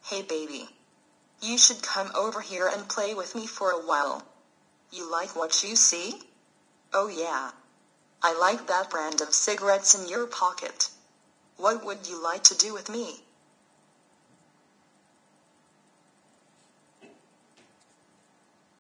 Hey baby. You should come over here and play with me for a while. You like what you see? Oh yeah. I like that brand of cigarettes in your pocket. What would you like to do with me?